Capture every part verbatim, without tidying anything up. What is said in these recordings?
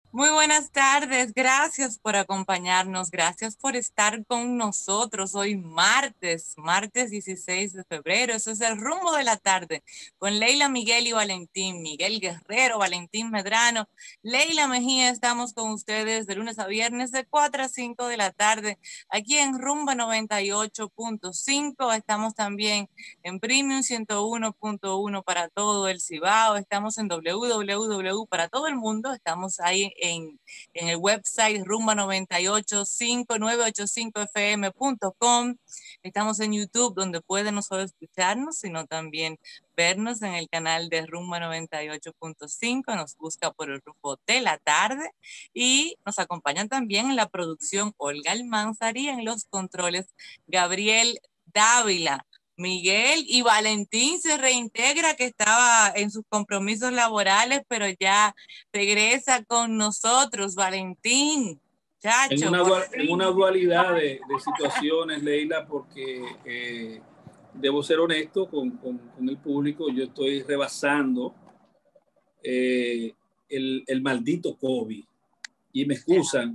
Muy buenas tardes, gracias por acompañarnos, gracias por estar con nosotros hoy martes, martes dieciséis de febrero, eso es el rumbo de la tarde, con Leila, Miguel y Valentín, Miguel Guerrero, Valentín Medrano, Leila Mejía, estamos con ustedes de lunes a viernes de cuatro a cinco de la tarde, aquí en Rumba noventa y ocho punto cinco, estamos también en Premium ciento uno punto uno para todo el Cibao, estamos en w w w para todo el mundo, estamos ahí en, en el website rumba noventa y ocho cinco nueve ocho cinco f m punto com. Estamos en YouTube, donde pueden no solo escucharnos, sino también vernos en el canal de Rumba noventa y ocho punto cinco. Nos busca por el rumbo de la tarde y nos acompañan también en la producción Olga Almanzar y en los controles Gabriel Dávila. Miguel y Valentín se reintegra, que estaba en sus compromisos laborales, pero ya regresa con nosotros, Valentín. En Chacho, una, por en una dualidad de, de situaciones, Leila, porque eh, debo ser honesto con, con, con el público, yo estoy rebasando eh, el, el maldito COVID. Y me excusan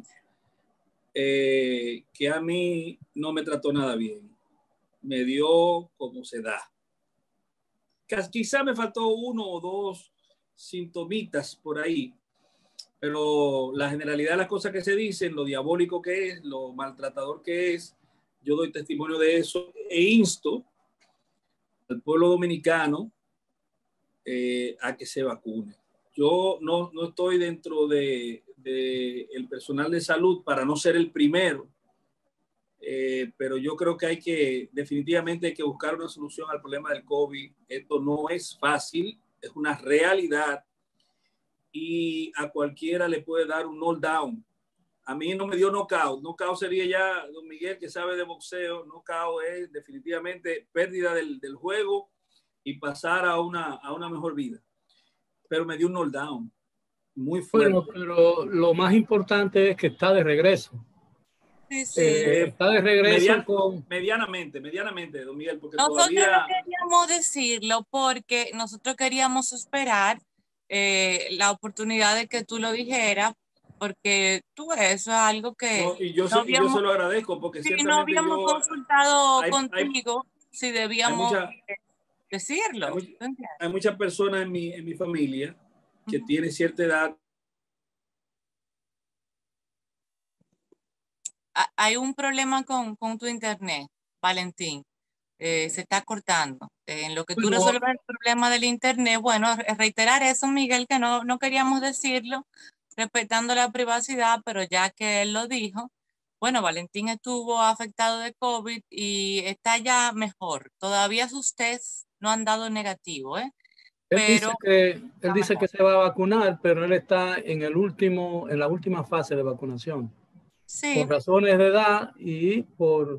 eh, que a mí no me trató nada bien. Me dio como se da. Quizá me faltó uno o dos sintomitas por ahí, pero la generalidad de las cosas que se dicen, lo diabólico que es, lo maltratador que es, yo doy testimonio de eso e insto al pueblo dominicano eh, a que se vacune. Yo no, no estoy dentro de, de el personal de salud para no ser el primero, eh, pero yo creo que hay que, definitivamente hay que buscar una solución al problema del COVID. Esto no es fácil, es una realidad y a cualquiera le puede dar un knockdown. A mí no me dio knockout. Knockout sería ya, don Miguel, que sabe de boxeo. Knockout es definitivamente pérdida del, del juego y pasar a una, a una mejor vida. Pero me dio un knockdown muy fuerte. Bueno, pero lo más importante es que está de regreso. Sí, sí. Eh, está de regreso Median, con... medianamente, medianamente, don Miguel, porque Nosotros todavía... no queríamos decirlo porque nosotros queríamos esperar eh, la oportunidad de que tú lo dijeras, porque tú eso es algo que no, y, yo no se, habíamos, y yo se lo agradezco, porque sí, ciertamente no habíamos yo... consultado hay, contigo hay, si debíamos hay mucha, decirlo. Hay, mucha, hay muchas personas en mi, en mi familia que uh-huh. tienen cierta edad. Hay un problema con, con tu internet, Valentín. Eh, se está cortando. Eh, en lo que tú bueno, resuelves el problema del internet, bueno, reiterar eso, Miguel, que no, no queríamos decirlo, respetando la privacidad, pero ya que él lo dijo, bueno, Valentín estuvo afectado de COVID y está ya mejor. Todavía sus tests no han dado negativo, ¿eh? Él pero dice que él dice que se va a vacunar, pero él está en el último, en la última fase de vacunación. Sí. Por razones de edad y por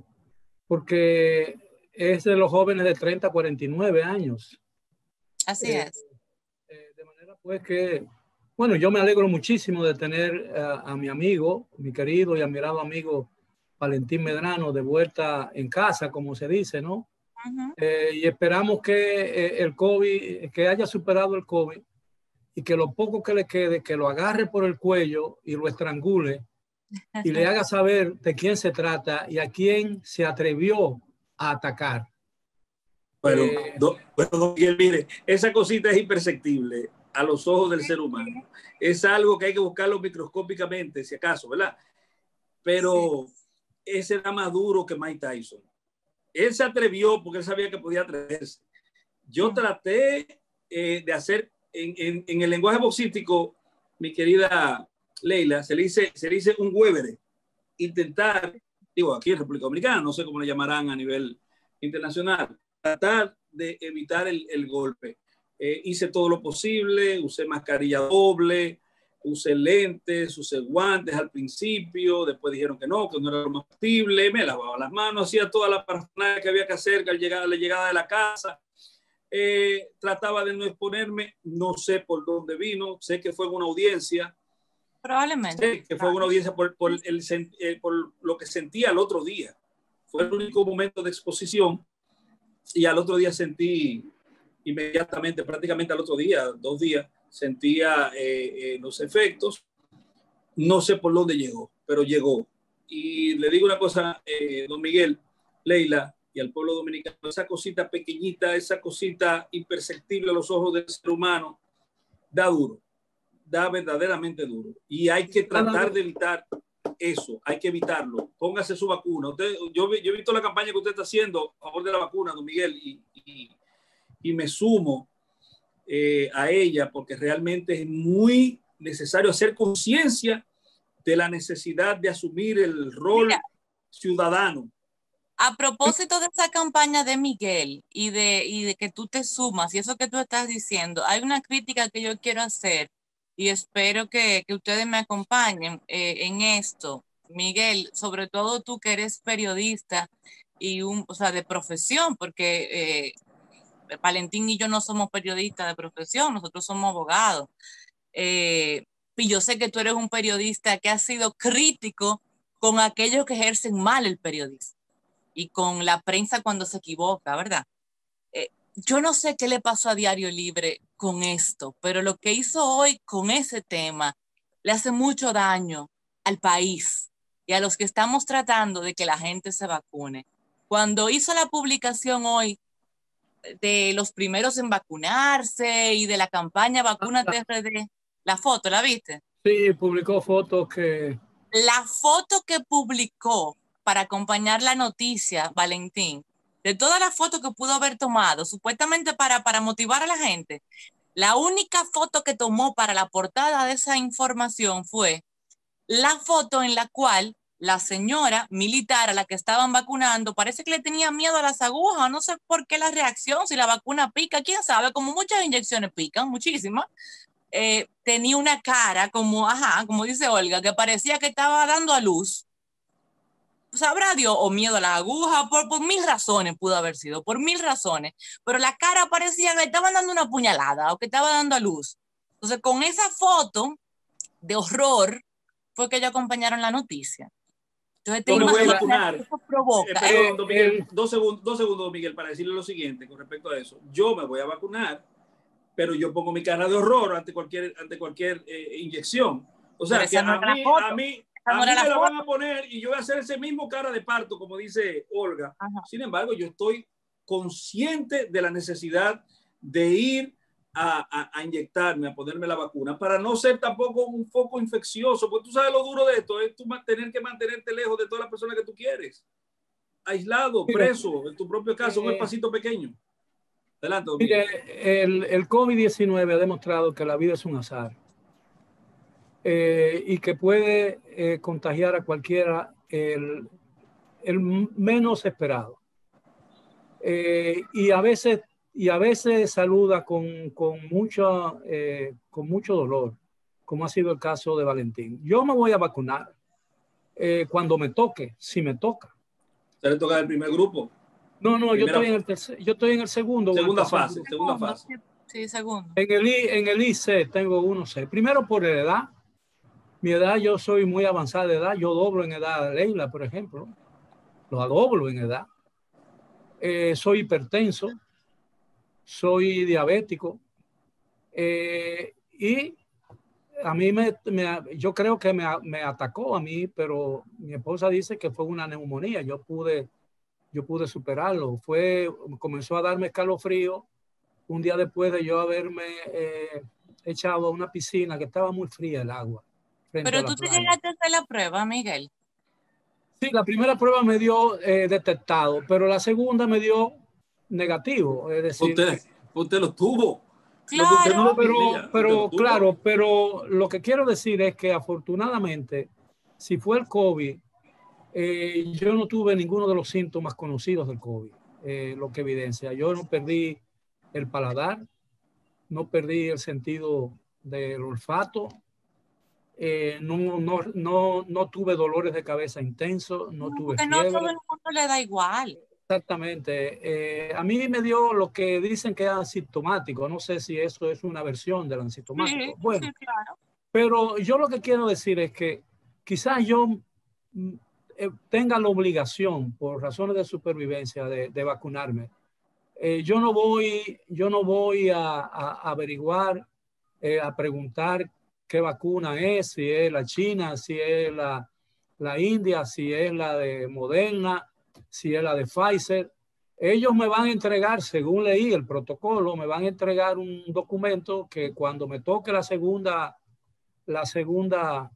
porque es de los jóvenes de treinta a cuarenta y nueve años. Así eh, es. Eh, de manera pues que, bueno, yo me alegro muchísimo de tener a, a mi amigo, mi querido y admirado amigo Valentín Medrano de vuelta en casa, como se dice, ¿no? Uh-huh. eh, y esperamos que eh, el COVID, que haya superado el COVID y que lo poco que le quede, que lo agarre por el cuello y lo estrangule y le haga saber de quién se trata y a quién se atrevió a atacar. Bueno, eh, do, bueno Miguel, mire, esa cosita es imperceptible a los ojos del ser humano. Es algo que hay que buscarlo microscópicamente, si acaso, ¿verdad? Pero ese era más duro que Mike Tyson. Él se atrevió porque él sabía que podía atreverse. Yo traté eh, de hacer, en, en, en el lenguaje boxístico, mi querida Leila, se le dice, se le dice un huevere. Intentar, digo, aquí en República Dominicana, no sé cómo le llamarán a nivel internacional, tratar de evitar el, el golpe. Eh, hice todo lo posible, usé mascarilla doble, usé lentes, usé guantes al principio, después dijeron que no, que no era lo más factible, me lavaba las manos, hacía toda la parafernalia que había que hacer al llegar a la llegada de la casa. Eh, trataba de no exponerme, no sé por dónde vino, sé que fue en una audiencia. Probablemente. Sé que fue una audiencia por, por, el, eh, por lo que sentía el otro día. Fue el único momento de exposición y al otro día sentí inmediatamente, prácticamente al otro día, dos días, sentía eh, eh, los efectos no sé por dónde llegó, pero llegó. Y le digo una cosa, eh, don Miguel, Leila, y al pueblo dominicano, esa cosita pequeñita, esa cosita imperceptible a los ojos del ser humano, da duro, da verdaderamente duro. Y hay que tratar de evitar eso, hay que evitarlo. Póngase su vacuna. Usted, yo, yo he visto la campaña que usted está haciendo a favor de la vacuna, don Miguel, y, y, y me sumo eh, a ella, porque realmente es muy necesario hacer conciencia de la necesidad de asumir el rol Mira, ciudadano. A propósito de esa campaña de Miguel y de, y de que tú te sumas y eso que tú estás diciendo, hay una crítica que yo quiero hacer y espero que, que ustedes me acompañen eh, en esto. Miguel, sobre todo tú que eres periodista y un, o sea, de profesión, porque eh, Valentín y yo no somos periodistas de profesión, nosotros somos abogados. Eh, y yo sé que tú eres un periodista que ha sido crítico con aquellos que ejercen mal el periodismo y con la prensa cuando se equivoca, ¿verdad? Eh, yo no sé qué le pasó a Diario Libre con esto, pero lo que hizo hoy con ese tema le hace mucho daño al país y a los que estamos tratando de que la gente se vacune. Cuando hizo la publicación hoy de los primeros en vacunarse y de la campaña Vacúnate R D, la foto, ¿la viste? Sí, publicó fotos que... La foto que publicó para acompañar la noticia, Valentín, de todas las fotos que pudo haber tomado, supuestamente para, para motivar a la gente, la única foto que tomó para la portada de esa información fue la foto en la cual la señora militar a la que estaban vacunando, parece que le tenía miedo a las agujas, no sé por qué la reacción, si la vacuna pica, quién sabe, como muchas inyecciones pican, muchísimas. Eh, tenía una cara como, ajá, como dice Olga, que parecía que estaba dando a luz. Sabrá Dios, o miedo a la aguja, por, por mil razones pudo haber sido, por mil razones. Pero la cara parecía que le estaban dando una puñalada o que estaba dando a luz. Entonces, con esa foto de horror fue que ellos acompañaron la noticia. Entonces, te yo me voy a imaginas vacunar. que eso provoca. Eh, perdón, don Miguel, dos segundos, dos segundos, Miguel, para decirle lo siguiente con respecto a eso. Yo me voy a vacunar, pero yo pongo mi cara de horror ante cualquier, ante cualquier eh, inyección. O sea, que no a, mí, a mí, a no mí me la, la van a poner y yo voy a hacer ese mismo cara de parto, como dice Olga. Ajá. Sin embargo, yo estoy consciente de la necesidad de ir a, a, a inyectarme, a ponerme la vacuna, para no ser tampoco un foco infeccioso, porque tú sabes lo duro de esto, es tú tener que mantenerte lejos de todas las personas que tú quieres. Aislado, preso, en tu propio caso, un espacito pequeño. Adelante, mire, el, el COVID diecinueve ha demostrado que la vida es un azar eh, y que puede eh, contagiar a cualquiera el, el menos esperado. Eh, y, a veces, y a veces saluda con, con, mucho, eh, con mucho dolor, como ha sido el caso de Valentín. Yo me voy a vacunar eh, cuando me toque, si me toca. ¿Se le toca el primer grupo? No, no, yo estoy, en el tercer, yo estoy en el segundo. Segunda el fase, segunda fase. Sí, segundo. En el, en el I C tengo uno C. Primero por la edad. Mi edad, yo soy muy avanzada de edad. Yo doblo en edad a Leila, por ejemplo. Lo doblo en edad. Eh, soy hipertenso. Soy diabético. Eh, y a mí me, me yo creo que me, me atacó a mí, pero mi esposa dice que fue una neumonía. Yo pude... yo pude superarlo. Fue, comenzó a darme escalofrío un día después de yo haberme eh, echado a una piscina que estaba muy fría el agua. Pero tú te llegaste a hacer la prueba, Miguel. Sí, la primera prueba me dio eh, detectado, pero la segunda me dio negativo. Es decir, usted, usted lo tuvo. Claro, usted no pero, vivía, pero claro, pero lo que quiero decir es que afortunadamente, si fue el COVID, Eh, yo no tuve ninguno de los síntomas conocidos del COVID, eh, lo que evidencia. Yo no perdí el paladar, no perdí el sentido del olfato, eh, no, no, no, no tuve dolores de cabeza intensos, no, no tuve porque fiebre. no todo el mundo le da igual. Exactamente. Eh, a mí me dio lo que dicen que es asintomático. No sé si eso es una versión del asintomático. Sí, bueno, sí, claro. Pero yo lo que quiero decir es que quizás yo tenga la obligación, por razones de supervivencia, de, de vacunarme. Eh, yo no voy, yo no voy a, a, a averiguar, eh, a preguntar qué vacuna es, si es la China, si es la, la India, si es la de Moderna, si es la de Pfizer. Ellos me van a entregar, según leí el protocolo, me van a entregar un documento que cuando me toque la segunda, la segunda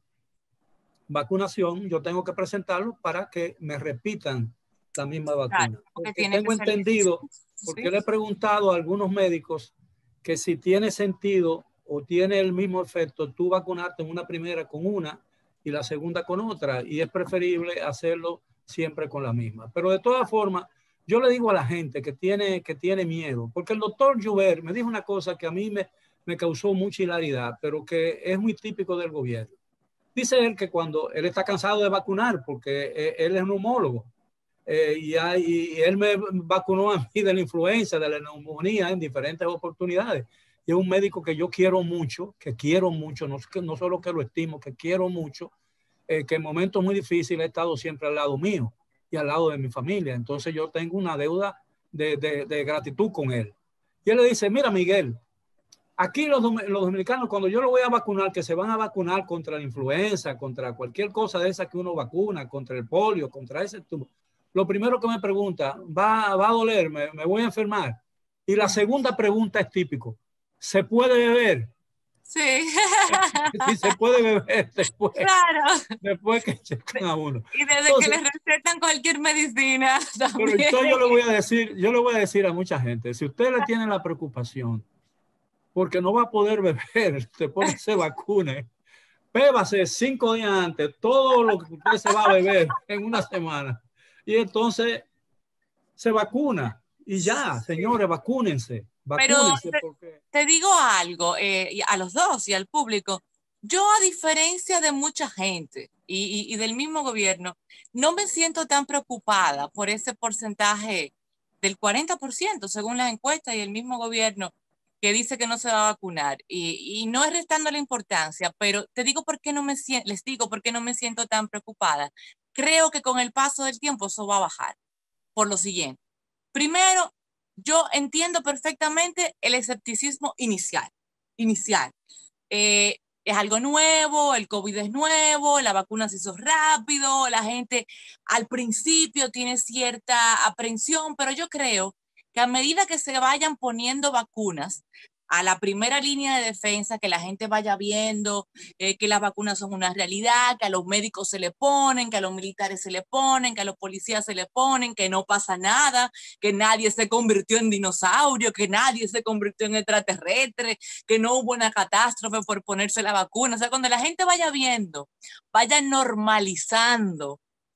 vacunación, yo tengo que presentarlo para que me repitan la misma vacuna. Claro, porque porque tiene tengo que ser entendido, sí. porque le he preguntado a algunos médicos que si tiene sentido o tiene el mismo efecto tú vacunarte en una primera con una y la segunda con otra, y es preferible hacerlo siempre con la misma. Pero de todas formas, yo le digo a la gente que tiene, que tiene miedo, porque el doctor Joubert me dijo una cosa que a mí me, me causó mucha hilaridad, pero que es muy típico del gobierno. Dice él que cuando él está cansado de vacunar, porque él es neumólogo, eh, y, hay, y él me vacunó a mí de la influenza, de la neumonía en diferentes oportunidades. Y es un médico que yo quiero mucho, que quiero mucho, no, no solo que lo estimo, que quiero mucho, eh, que en momentos muy difíciles ha estado siempre al lado mío y al lado de mi familia. Entonces yo tengo una deuda de, de, de gratitud con él. Y él le dice, mira Miguel, aquí los, los dominicanos, cuando yo lo voy a vacunar, que se van a vacunar contra la influenza, contra cualquier cosa de esa que uno vacuna, contra el polio, contra ese tubo, lo primero que me pregunta, ¿va, va a doler? ¿Me, ¿Me voy a enfermar? Y la segunda pregunta es típico, ¿se puede beber? Sí. Sí, se puede beber después. Claro. Después que checan a uno. Y desde Entonces, que les recetan cualquier medicina también. Pero entonces yo le voy a decir, yo le voy a decir a mucha gente, si usted le tiene la preocupación porque no va a poder beber después que se vacune, bébase cinco días antes todo lo que usted se va a beber en una semana. Y entonces se vacuna. Y ya, señores, vacúnense. Vacúnense Pero porque... te, te digo algo, eh, a los dos y al público. Yo, a diferencia de mucha gente y, y, y del mismo gobierno, no me siento tan preocupada por ese porcentaje del cuarenta por ciento, según las encuestas y el mismo gobierno que dice que no se va a vacunar. Y, y no es restando la importancia, pero te digo por qué no me siento, les digo por qué no me siento tan preocupada. Creo que con el paso del tiempo eso va a bajar. Por lo siguiente. Primero, yo entiendo perfectamente el escepticismo inicial. Inicial. Eh, es algo nuevo, el COVID es nuevo, la vacuna se hizo rápido, la gente al principio tiene cierta aprensión, pero yo creo que a medida que se vayan poniendo vacunas a la primera línea de defensa, que la gente vaya viendo eh, que las vacunas son una realidad, que a los médicos se le ponen, que a los militares se le ponen, que a los policías se le ponen, que no pasa nada, que nadie se convirtió en dinosaurio, que nadie se convirtió en extraterrestre, que no hubo una catástrofe por ponerse la vacuna. O sea, cuando la gente vaya viendo, vaya normalizando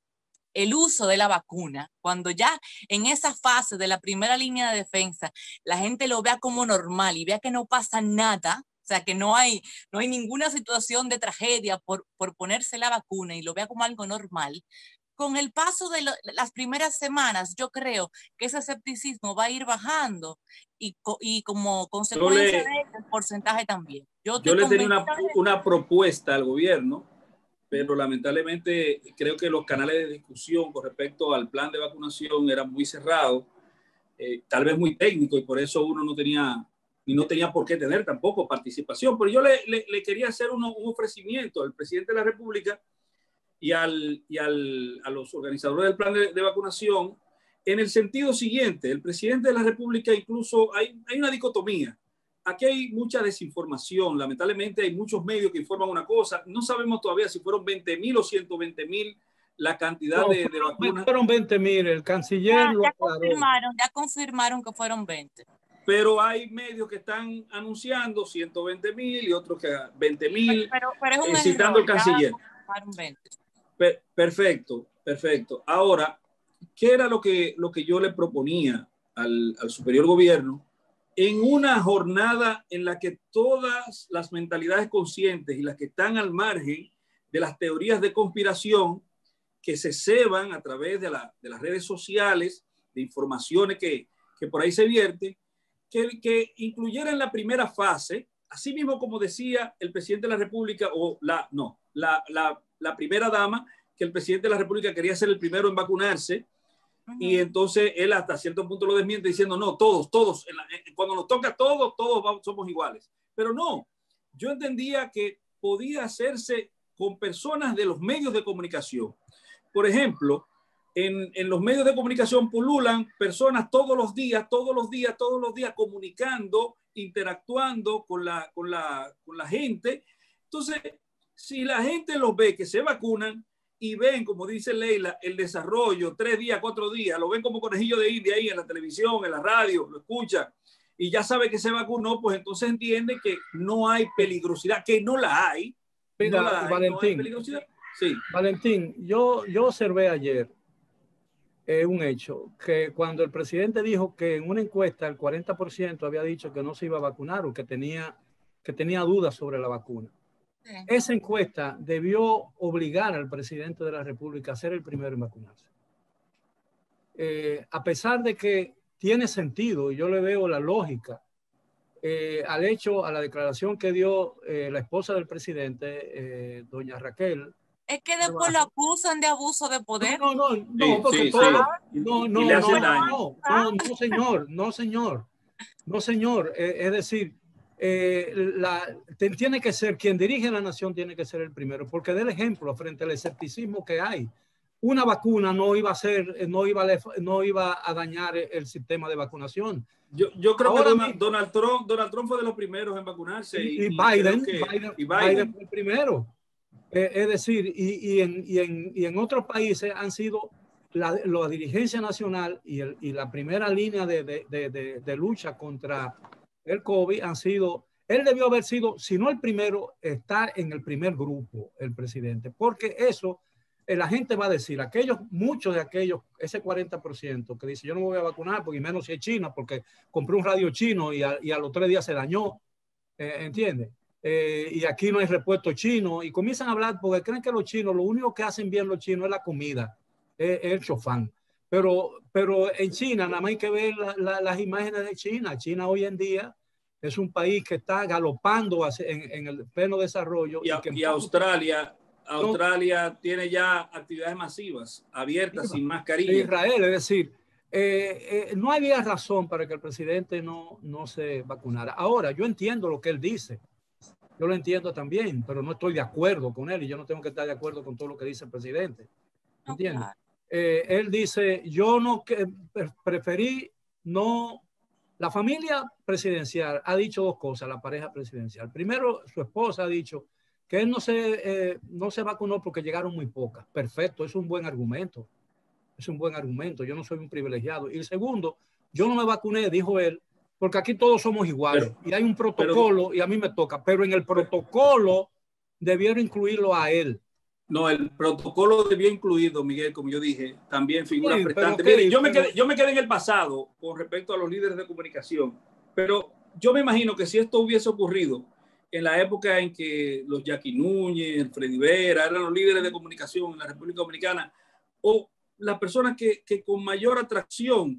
el uso de la vacuna, cuando ya en esa fase de la primera línea de defensa la gente lo vea como normal y vea que no pasa nada, o sea, que no hay, no hay ninguna situación de tragedia por, por ponerse la vacuna y lo vea como algo normal, con el paso de lo, las primeras semanas, yo creo que ese escepticismo va a ir bajando y, y como consecuencia le, de eso, el porcentaje también. Yo, yo le tenía una, una propuesta al gobierno, pero lamentablemente creo que los canales de discusión con respecto al plan de vacunación eran muy cerrados, eh, tal vez muy técnicos, y por eso uno no tenía, y no tenía por qué tener tampoco participación. Pero yo le, le, le quería hacer uno, un ofrecimiento al presidente de la República y, al, y al, a los organizadores del plan de, de vacunación, en el sentido siguiente: el presidente de la República, incluso hay, hay una dicotomía. Aquí hay mucha desinformación, lamentablemente hay muchos medios que informan una cosa, no sabemos todavía si fueron veinte mil o ciento veinte mil la cantidad no, de, de vacunas. Fueron veinte mil, el canciller ya, lo ya aclaró. confirmaron, ya confirmaron que fueron veinte. Pero hay medios que están anunciando ciento veinte mil y otros que veinte mil, pero, pero, pero es un eh, citando al canciller. veinte. Per, perfecto, perfecto. Ahora, ¿qué era lo que, lo que yo le proponía al, al superior gobierno? En una jornada en la que todas las mentalidades conscientes y las que están al margen de las teorías de conspiración que se ceban a través de, la, de las redes sociales, de informaciones que, que por ahí se vierten, que, que incluyera en la primera fase, así mismo como decía el presidente de la República, o la, no, la, la, la primera dama, que el presidente de la República quería ser el primero en vacunarse. Uh-huh. Y entonces él hasta cierto punto lo desmiente diciendo, no, todos, todos, en la, en, cuando nos toca a todos, todos vamos, somos iguales. Pero no, yo entendía que podía hacerse con personas de los medios de comunicación. Por ejemplo, en, en los medios de comunicación pululan personas todos los días, todos los días, todos los días comunicando, interactuando con la, con la, con la gente. Entonces, si la gente los ve que se vacunan y ven, como dice Leila, el desarrollo, tres días, cuatro días, lo ven como conejillo de India ahí en la televisión, en la radio, lo escuchan, y ya sabe que se vacunó, pues entonces entiende que no hay peligrosidad, que no la hay. Mira, no la hay, Valentín, no hay peligrosidad. Sí. Valentín, yo, yo observé ayer eh, un hecho, que cuando el presidente dijo que en una encuesta el cuarenta por ciento había dicho que no se iba a vacunar o que tenía, que tenía dudas sobre la vacuna. Sí. Esa encuesta debió obligar al presidente de la República a ser el primero en vacunarse. Eh, a pesar de que tiene sentido, y yo le veo la lógica eh, al hecho, a la declaración que dio eh, la esposa del presidente, eh, doña Raquel. Es que después lo acusan de abuso de poder. No, no, no, no, porque sí, todo, sí. no, Y, no, y le hacen no, daño. no, no, no, señor, no, señor, no, señor. Eh, es decir, eh, la, tiene que ser quien dirige la nación, tiene que ser el primero, porque da el ejemplo frente al escepticismo que hay. Una vacuna no iba a ser, no iba a, no iba a dañar el sistema de vacunación. Yo, yo creo Ahora que Donald, mismo, Donald, Trump, Donald Trump fue de los primeros en vacunarse. Y, y, y, Biden, y, que, Biden, y Biden. Biden fue el primero. Eh, es decir, y, y, en, y, en, y en otros países han sido la, la dirigencia nacional y, el, y la primera línea de, de, de, de, de lucha contra el COVID han sido, él debió haber sido, si no el primero, estar en el primer grupo, el presidente, porque eso, eh, la gente va a decir, aquellos, muchos de aquellos, ese cuarenta por ciento que dice yo no me voy a vacunar, porque menos si es China, porque compré un radio chino y a, y a los tres días se dañó, eh, ¿entiendes? Eh, y aquí no hay repuesto chino, y comienzan a hablar porque creen que los chinos, lo único que hacen bien los chinos es la comida, es, es el chofán. Pero, pero en China, nada más hay que ver la, la, las imágenes de China. China hoy en día es un país que está galopando en, en el pleno desarrollo. Y, y, que y Australia, Australia no, tiene ya actividades masivas, abiertas, sin mascarilla. Israel, es decir, eh, eh, no había razón para que el presidente no, no se vacunara. Ahora, yo entiendo lo que él dice. Yo lo entiendo también, pero no estoy de acuerdo con él y yo no tengo que estar de acuerdo con todo lo que dice el presidente. ¿Entiendes? Okay. Eh, él dice, yo no que, preferí no... La familia presidencial ha dicho dos cosas, la pareja presidencial. Primero, su esposa ha dicho que él no se, eh, no se vacunó porque llegaron muy pocas. Perfecto, es un buen argumento. Es un buen argumento. Yo no soy un privilegiado. Y el segundo, yo no me vacuné, dijo él, porque aquí todos somos iguales pero, y hay un protocolo pero, y a mí me toca, pero en el protocolo debieron incluirlo a él. No, el protocolo debía incluir, don Miguel, como yo dije, también figuras sí, prestantes. Okay, Mire, yo, pero, me quedé, yo me quedé en el pasado con respecto a los líderes de comunicación, pero yo me imagino que si esto hubiese ocurrido en la época en que los Jackie Núñez, Freddy Vera eran los líderes de comunicación en la República Dominicana, o las personas que, que con mayor atracción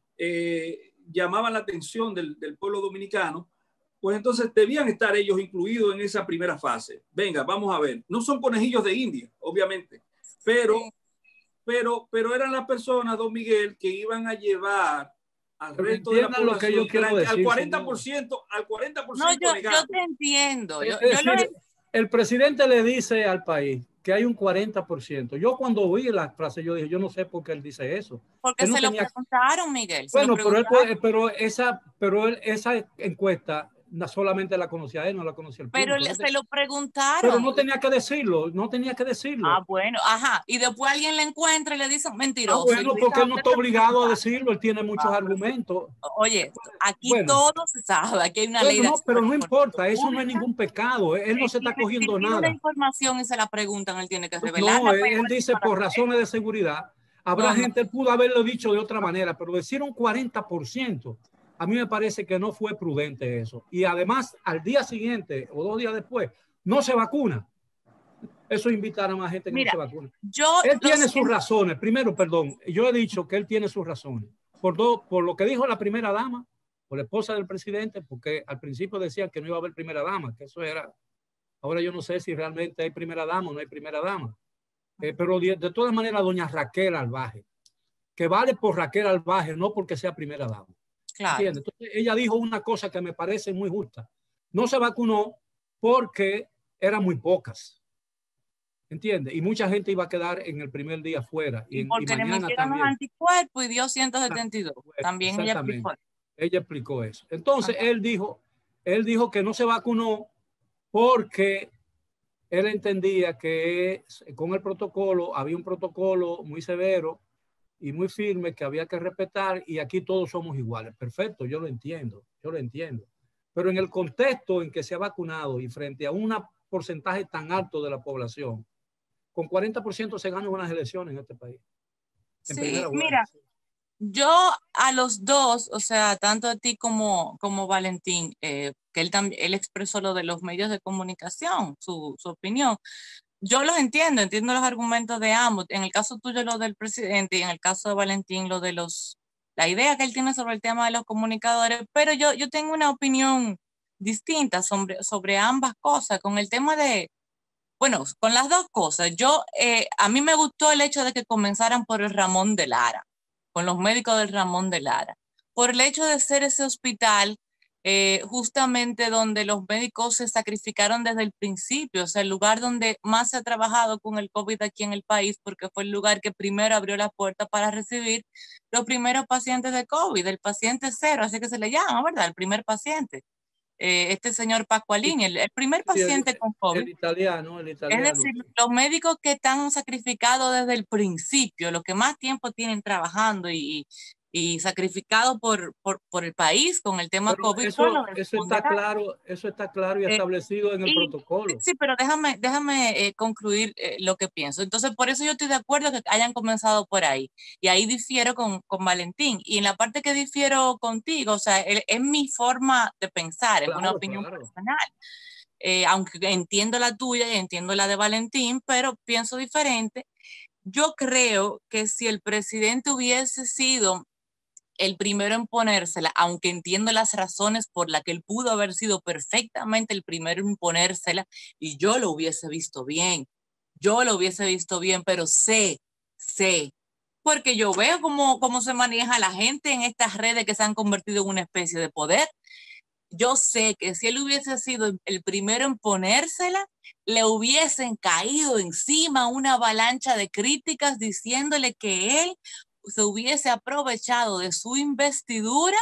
eh, llamaban la atención del, del pueblo dominicano, pues entonces debían estar ellos incluidos en esa primera fase. Venga, vamos a ver. No son conejillos de India, obviamente, pero, pero, pero eran las personas, don Miguel, que iban a llevar al pero resto de la población lo que yo quiero decir, al cuarenta por ciento, al cuarenta por ciento no, yo, negado. yo te entiendo. Yo, es decir, yo lo... El presidente le dice al país que hay un cuarenta por ciento. Yo cuando oí la frase, yo dije, yo no sé por qué él dice eso. Porque no se tenía... lo preguntaron, Miguel. Bueno, pero, él puede, pero, esa, pero él, esa encuesta no solamente la conocía él, no la conocía el público. Pero le, se lo preguntaron. Pero no tenía que decirlo, no tenía que decirlo. Ah, bueno, ajá. Y después alguien le encuentra y le dice mentiroso. Ah, bueno, porque él no está obligado a decirlo, él tiene muchos ah, argumentos. Oye, aquí bueno, todo se sabe, aquí hay una bueno, ley. No, pero no importa, eso no es ningún pecado, él no se está cogiendo si nada. Si información y se la preguntan, él tiene que revelarla. No, él, él dice por razones de seguridad. Habrá no, gente, él pudo haberlo dicho de otra manera, pero decir un cuarenta por ciento, a mí me parece que no fue prudente eso. Y además, al día siguiente o dos días después, no se vacuna. Eso es invitar a más gente que Mira, no se vacuna. Yo él tiene sus razones. Primero, perdón, yo he dicho que él tiene sus razones. Por, do, por lo que dijo la primera dama, por la esposa del presidente, porque al principio decían que no iba a haber primera dama, que eso era... Ahora yo no sé si realmente hay primera dama o no hay primera dama. Eh, pero de, de todas maneras, doña Raquel Albaje, que vale por Raquel Albaje, no porque sea primera dama. Claro. Entonces, ella dijo una cosa que me parece muy justa. No se vacunó porque eran muy pocas. ¿Entiendes? Y mucha gente iba a quedar en el primer día fuera. Y, y en, porque y le mañana metieron los también. anticuerpos y dio ciento setenta y dos. También ella explicó. Ella explicó eso. Entonces, Ajá. él dijo, él dijo que no se vacunó porque él entendía que con el protocolo, había un protocolo muy severo y muy firme que había que respetar, y aquí todos somos iguales. Perfecto, yo lo entiendo, yo lo entiendo. Pero en el contexto en que se ha vacunado y frente a un porcentaje tan alto de la población, con cuarenta por ciento se ganan unas elecciones en este país. En sí, mira, yo a los dos, o sea, tanto a ti como, como Valentín, eh, que él también él expresó lo de los medios de comunicación, su, su opinión. Yo los entiendo, entiendo los argumentos de ambos. En el caso tuyo, lo del presidente, y en el caso de Valentín, lo de los, la idea que él tiene sobre el tema de los comunicadores, pero yo, yo tengo una opinión distinta sobre, sobre ambas cosas. Con el tema de, bueno, con las dos cosas, yo, eh, a mí me gustó el hecho de que comenzaran por el Ramón de Lara, con los médicos del Ramón de Lara, por el hecho de ser ese hospital eh, justamente donde los médicos se sacrificaron desde el principio, o sea, el lugar donde más se ha trabajado con el COVID aquí en el país, porque fue el lugar que primero abrió la puerta para recibir los primeros pacientes de COVID, el paciente cero, así que se le llama, ¿verdad? El primer paciente. Eh, este señor Pascualini, el, el primer paciente el, con COVID. El italiano, el italiano. Es decir, los médicos que están sacrificados desde el principio, los que más tiempo tienen trabajando y, y sacrificados por, por, por el país con el tema Pero COVID. eso, eso está claro, eso está claro y eh, establecido en el y, protocolo. Sí, pero déjame, déjame eh, concluir eh, lo que pienso. Entonces, por eso yo estoy de acuerdo que hayan comenzado por ahí. Y ahí difiero con, con Valentín. Y en la parte que difiero contigo, o sea, es, es mi forma de pensar, Claro, es una opinión claro. personal. Eh, aunque entiendo la tuya y entiendo la de Valentín, pero pienso diferente. Yo creo que si el presidente hubiese sido el primero en ponérsela, aunque entiendo las razones por las que él pudo haber sido perfectamente el primero en ponérsela, y yo lo hubiese visto bien, yo lo hubiese visto bien, pero sé, sé, porque yo veo cómo, cómo se maneja la gente en estas redes que se han convertido en una especie de poder. Yo sé que si él hubiese sido el primero en ponérsela, le hubiesen caído encima una avalancha de críticas diciéndole que él se hubiese aprovechado de su investidura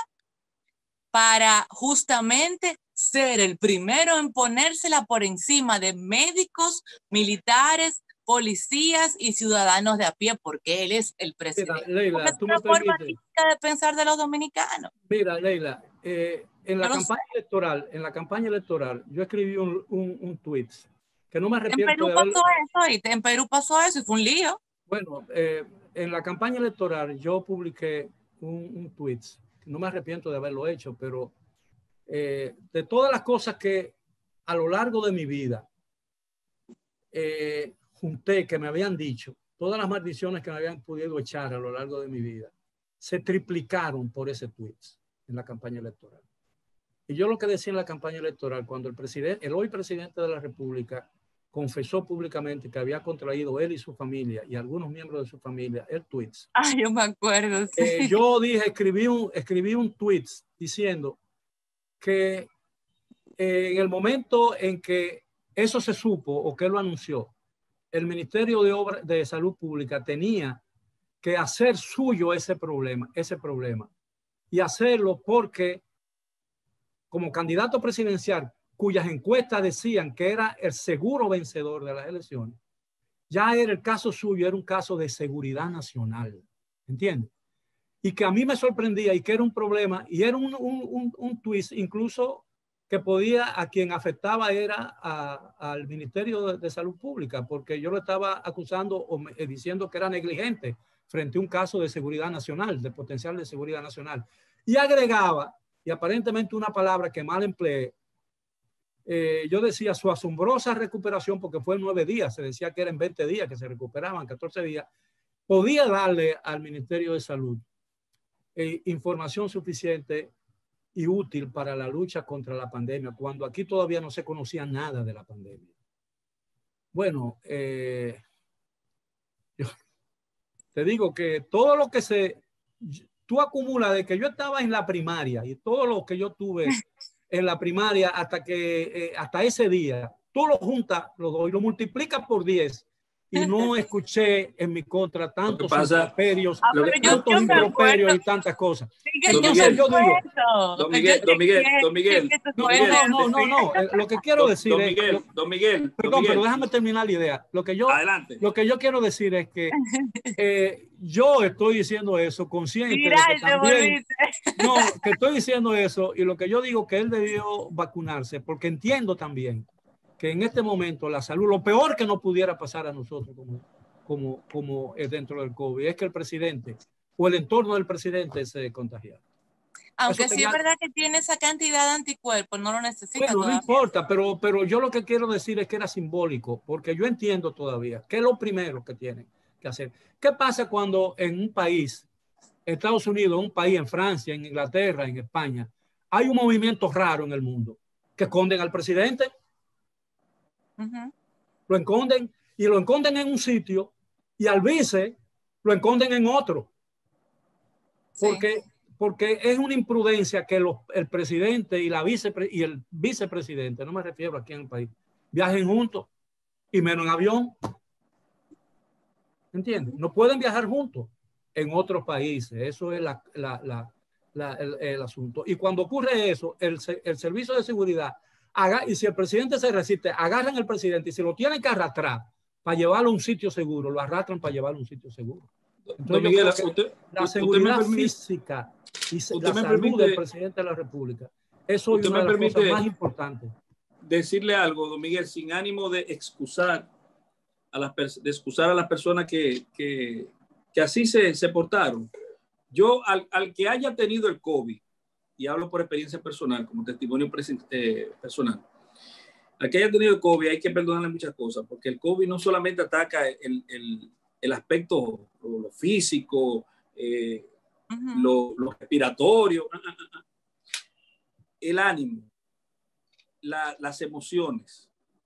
para justamente ser el primero en ponérsela por encima de médicos, militares, policías y ciudadanos de a pie, porque él es el presidente. Mira, Leila, porque es tú una me forma permites. típica de pensar de los dominicanos. Mira, Leila, eh, en la Yo campaña electoral, en la campaña electoral, yo escribí un, un, un tweet que no me En arrepiento Perú de pasó haberlo. eso, y en Perú pasó eso y fue un lío. Bueno, eh, en la campaña electoral yo publiqué un, un tweet, no me arrepiento de haberlo hecho, pero eh, de todas las cosas que a lo largo de mi vida eh, junté, que me habían dicho, todas las maldiciones que me habían podido echar a lo largo de mi vida, se triplicaron por ese tweet en la campaña electoral. Y yo lo que decía en la campaña electoral, cuando el presidente, el hoy presidente de la República confesó públicamente que había contraído él y su familia y algunos miembros de su familia el tweet. Ah, yo me acuerdo. Sí. Eh, yo dije, escribí un, escribí un tweet diciendo que eh, en el momento en que eso se supo o que él lo anunció, el Ministerio de, Obra, de Salud Pública tenía que hacer suyo ese problema, ese problema y hacerlo porque como candidato presidencial cuyas encuestas decían que era el seguro vencedor de las elecciones, ya era el caso suyo, era un caso de seguridad nacional, ¿entiendes? Y que a mí me sorprendía y que era un problema y era un, un, un, un twist incluso que podía, a quien afectaba era a, al Ministerio de, de Salud Pública, porque yo lo estaba acusando o me, diciendo que era negligente frente a un caso de seguridad nacional, de potencial de seguridad nacional. Y agregaba, y aparentemente una palabra que mal empleé, eh, yo decía su asombrosa recuperación, porque fue en nueve días, se decía que eran veinte días que se recuperaban, catorce días, podía darle al Ministerio de Salud eh, información suficiente y útil para la lucha contra la pandemia, cuando aquí todavía no se conocía nada de la pandemia. Bueno, eh, yo te digo que todo lo que se, tú acumulas de que yo estaba en la primaria y todo lo que yo tuve en la primaria hasta que, eh, hasta ese día, tú lo juntas, los dos, y lo multiplicas por diez, y no escuché en mi contra tantos improperios, ah, tantos improperios y tantas cosas. Miguel, Entonces yo, yo digo, don Miguel, don Miguel, don Miguel, no, no, no, no, no, lo que quiero don, decir don es, Miguel, lo, don Miguel, perdón, don Miguel. pero déjame terminar la idea. Lo que yo, Adelante. Lo que yo quiero decir es que eh, yo estoy diciendo eso consciente Mira, de que también, no, que estoy diciendo eso, y lo que yo digo que él debió vacunarse, porque entiendo también que en este momento la salud, lo peor que nos pudiera pasar a nosotros como, como, como dentro del COVID, es que el presidente o el entorno del presidente se contagiara. Aunque sí es verdad que tiene esa cantidad de anticuerpos, no lo necesita. Bueno, todavía. No importa, pero, pero yo lo que quiero decir es que era simbólico, porque yo entiendo todavía que es lo primero que tienen que hacer. ¿Qué pasa cuando en un país, Estados Unidos, un país, en Francia, en Inglaterra, en España, hay un movimiento raro en el mundo que esconden al presidente? Uh-huh. Lo esconden y lo esconden en un sitio y al vice lo esconden en otro. Porque, sí. porque es una imprudencia que los, el presidente y, la vice, y el vicepresidente, no me refiero aquí en el país, viajen juntos y menos en avión. ¿Entiendes? No pueden viajar juntos en otros países. Eso es la, la, la, la, el, el asunto. Y cuando ocurre eso, el, el servicio de seguridad, haga, y si el presidente se resiste, agarran al presidente y si lo tienen que arrastrar para llevarlo a un sitio seguro, lo arrastran para llevarlo a un sitio seguro. Entonces, Miguel, usted, la seguridad usted permite, física y la salud permite, del presidente de la República, eso es una de las cosas más importantes. Decirle algo, don Miguel, sin ánimo de excusar a las, de excusar a las personas que, que, que así se, se portaron. Yo, al, al que haya tenido el COVID, y hablo por experiencia personal, como testimonio eh, personal, al que haya tenido el COVID hay que perdonarle muchas cosas, porque el COVID no solamente ataca el, el, el aspecto lo, lo físico, eh, uh-huh. lo, lo respiratorio, el ánimo, la, las emociones.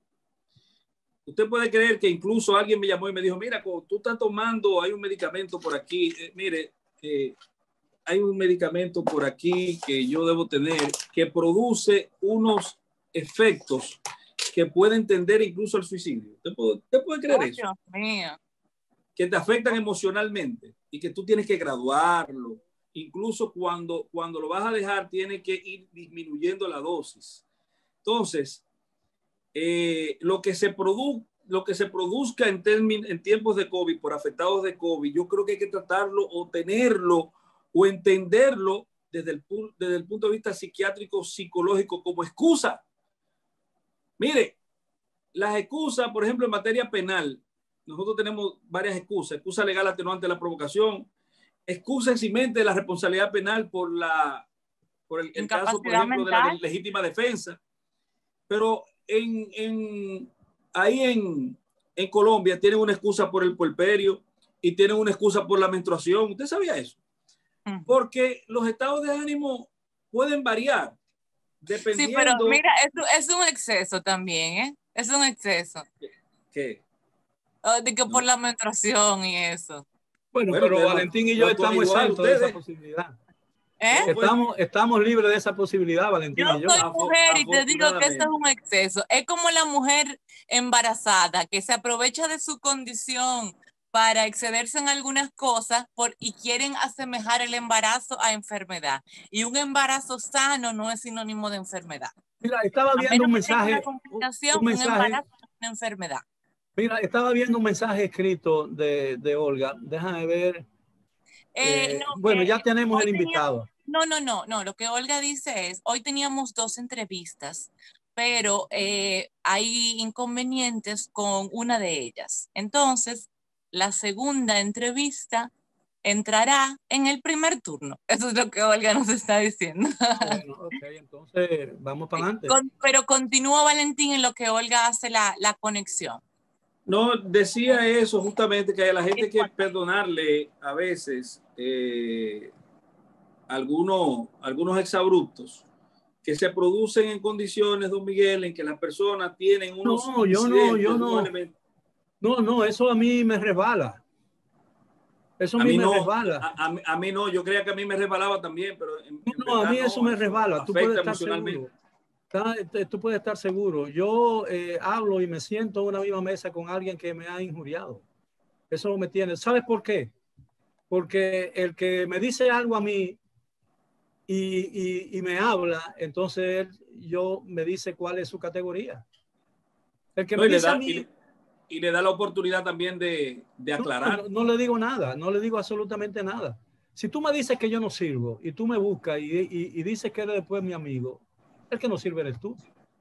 Usted puede creer que incluso alguien me llamó y me dijo, mira, cuando tú estás tomando, hay un medicamento por aquí, eh, mire, eh, hay un medicamento por aquí que yo debo tener que produce unos efectos que pueden tender incluso al suicidio. ¿Usted puede, usted puede creer oh, eso? Dios mío. Que te afectan emocionalmente y que tú tienes que graduarlo. Incluso cuando, cuando lo vas a dejar, tiene que ir disminuyendo la dosis. Entonces, Eh, lo que se produ lo que se produzca en, en tiempos de COVID por afectados de COVID, yo creo que hay que tratarlo o tenerlo o entenderlo desde el, desde el punto de vista psiquiátrico, psicológico, como excusa. Mire, las excusas, por ejemplo, en materia penal, nosotros tenemos varias excusas: excusa legal atenuante de la provocación, excusa eximente de la responsabilidad penal por, la, por el, el caso, por ejemplo, mental. de la legítima defensa. Pero En, en, ahí en, en Colombia tienen una excusa por el puerperio y tienen una excusa por la menstruación. ¿Usted sabía eso? Porque los estados de ánimo pueden variar dependiendo... Sí, pero mira, es, es un exceso también, ¿eh? Es un exceso. ¿Qué? Oh, de que no. Por la menstruación y eso. Bueno, bueno pero Valentín y yo estamos exentos de esa posibilidad. ¿Eh? Estamos, estamos libres de esa posibilidad, Valentín. Yo, yo soy mujer y te digo que esto es un exceso. Es como la mujer embarazada que se aprovecha de su condición para excederse en algunas cosas por, y quieren asemejar el embarazo a enfermedad. Y un embarazo sano no es sinónimo de enfermedad. Mira, estaba viendo un mensaje. Una complicación, un mensaje. Un embarazo es una enfermedad. Mira, estaba viendo un mensaje escrito de, de Olga. Déjame ver. Eh, eh, no, bueno, eh, ya tenemos el tenía... invitado. No, no, no, no. Lo que Olga dice es, hoy teníamos dos entrevistas, pero eh, hay inconvenientes con una de ellas. Entonces, la segunda entrevista entrará en el primer turno. Eso es lo que Olga nos está diciendo. Bueno, ok, entonces vamos para adelante. Con, pero continúa Valentín en lo que Olga hace la, la conexión. No, decía eso justamente, que a la gente hay que perdonarle a veces eh, algunos, algunos exabruptos que se producen en condiciones, don Miguel, en que las personas tienen unos no, yo no, yo no, no, no, eso a mí me resbala. Eso a, a mí, mí me no, resbala. A, a, a mí no, yo creía que a mí me resbalaba también, pero en, no, en no a mí eso, eso me resbala. Tú puedes estar seguro. Tú puedes estar seguro. Yo eh, hablo y me siento en una misma mesa con alguien que me ha injuriado. Eso me tiene. ¿Sabes por qué? Porque el que me dice algo a mí y, y, y me habla, entonces él, yo me dice cuál es su categoría. El que no, me y le dice da, a mí... Y le, y le da la oportunidad también de, de aclarar. No, no, no le digo nada, no le digo absolutamente nada. Si tú me dices que yo no sirvo y tú me buscas y, y, y dices que eres después mi amigo, el que no sirve eres tú.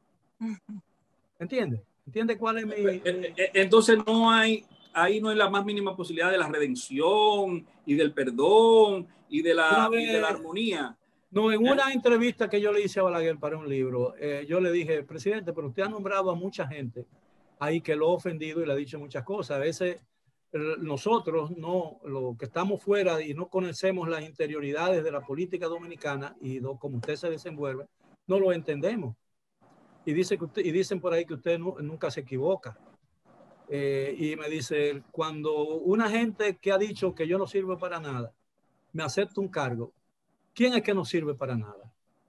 ¿Entiendes? ¿Entiendes cuál es mi, mi... Entonces no hay, ahí no hay la más mínima posibilidad de la redención y del perdón y de la, vez, y de la armonía. No, en ¿Eh? una entrevista que yo le hice a Balaguer para un libro, eh, yo le dije, presidente, pero usted ha nombrado a mucha gente ahí que lo ha ofendido y le ha dicho muchas cosas. A veces nosotros, no, los que estamos fuera y no conocemos las interioridades de la política dominicana y do, como usted se desenvuelve, no lo entendemos. Y, dice que usted, y dicen por ahí que usted no, nunca se equivoca. Eh, y me dice, cuando una gente que ha dicho que yo no sirvo para nada, me acepta un cargo, ¿quién es que no sirve para nada?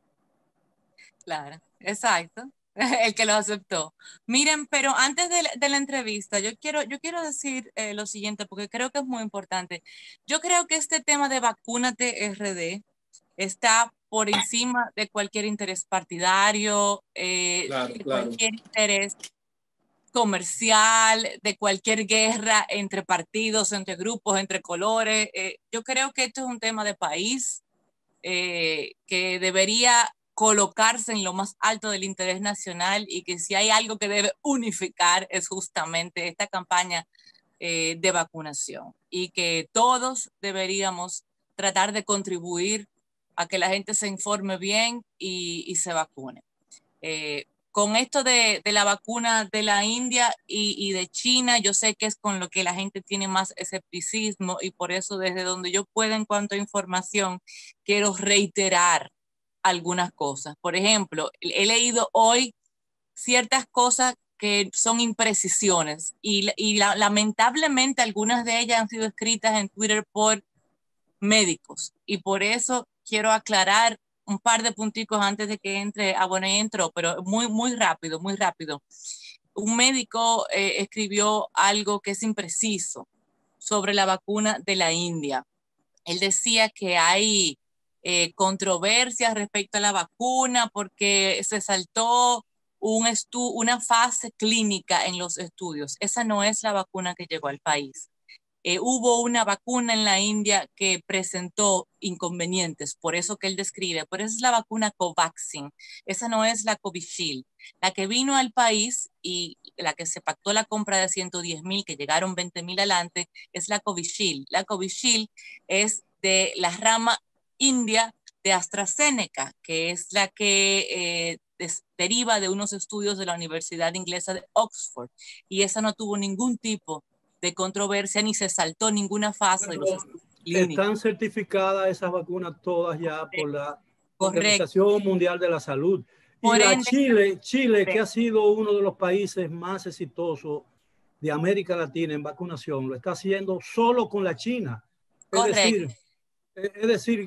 Claro, exacto. El que lo aceptó. Miren, pero antes de la, de la entrevista, yo quiero, yo quiero decir eh, lo siguiente, porque creo que es muy importante. Yo creo que este tema de Vacúnate R D está por encima de cualquier interés partidario, eh, claro, de claro. cualquier interés comercial, de cualquier guerra entre partidos, entre grupos, entre colores. Eh, yo creo que esto es un tema de país eh, que debería colocarse en lo más alto del interés nacional y que si hay algo que debe unificar es justamente esta campaña eh, de vacunación y que todos deberíamos tratar de contribuir a que la gente se informe bien y, y se vacune. Eh, con esto de, de la vacuna de la India y, y de China, yo sé que es con lo que la gente tiene más escepticismo y por eso desde donde yo pueda en cuanto a información, quiero reiterar algunas cosas. Por ejemplo, he leído hoy ciertas cosas que son imprecisiones y, y la, lamentablemente algunas de ellas han sido escritas en Twitter por médicos y por eso quiero aclarar un par de punticos antes de que entre, ah bueno, entró, pero muy, muy rápido, muy rápido. Un médico eh, escribió algo que es impreciso sobre la vacuna de la India. Él decía que hay eh, controversias respecto a la vacuna porque se saltó un estu una fase clínica en los estudios. Esa no es la vacuna que llegó al país. Eh, hubo una vacuna en la India que presentó inconvenientes, por eso que él describe, pero esa es la vacuna Covaxin, esa no es la Covishield. La que vino al país y la que se pactó la compra de ciento diez mil, que llegaron veinte mil adelante, es la Covishield. La Covishield es de la rama india de AstraZeneca, que es la que eh, des, deriva de unos estudios de la Universidad Inglesa de Oxford, y esa no tuvo ningún tipo de controversia ni se saltó ninguna fase de los estudios clínicos. Están certificadas esas vacunas todas ya por la Organización Mundial de la Salud. Y la Chile, Chile, que ha sido uno de los países más exitosos de América Latina en vacunación, lo está haciendo solo con la China. Es decir, es decir,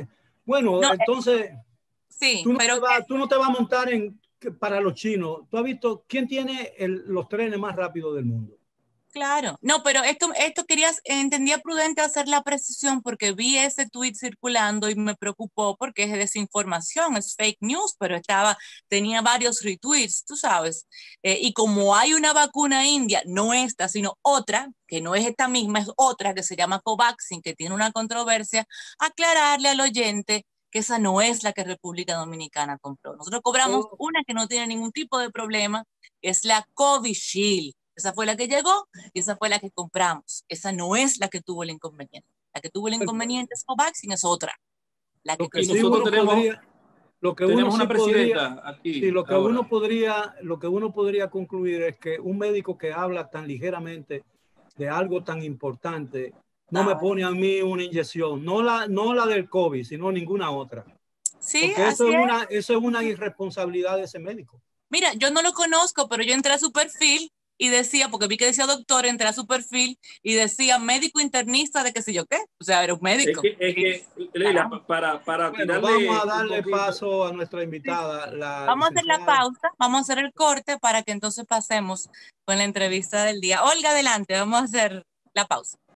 bueno, no, entonces sí, tú, no pero, vas, tú no te vas a montar en, para los chinos. Tú has visto quién tiene el, los trenes más rápidos del mundo. Claro, no, pero esto, esto querías, entendía prudente hacer la precisión porque vi ese tweet circulando y me preocupó porque es desinformación, es fake news, pero estaba, tenía varios retweets, tú sabes, eh, y como hay una vacuna india, no esta, sino otra, que no es esta misma, es otra que se llama Covaxin, que tiene una controversia, aclararle al oyente que esa no es la que República Dominicana compró. Nosotros cobramos oh. una que no tiene ningún tipo de problema, es la Covishield. Esa fue la que llegó y esa fue la que compramos. Esa no es la que tuvo el inconveniente. La que tuvo el inconveniente es Covaxin, es otra. La que lo que sí nosotros tenemos, podría, lo que tenemos uno una sí presidenta podría, aquí. Sí, lo que ahora. uno podría, lo que uno podría concluir es que un médico que habla tan ligeramente de algo tan importante no me pone a mí una inyección, no la, no la del COVID, sino ninguna otra. Sí, porque eso así es, es. una, eso es una irresponsabilidad de ese médico. Mira, yo no lo conozco, pero yo entré a su perfil y decía, porque vi que decía doctor, entré a su perfil y decía médico internista de qué sé yo qué. O sea, era un médico. Es que, es que Leila, para, para Bueno, tirarle vamos a darle un poquito, paso a nuestra invitada. La Vamos a hacer la licenciada. pausa, vamos a hacer el corte para que entonces pasemos con la entrevista del día. Olga, adelante, vamos a hacer la pausa.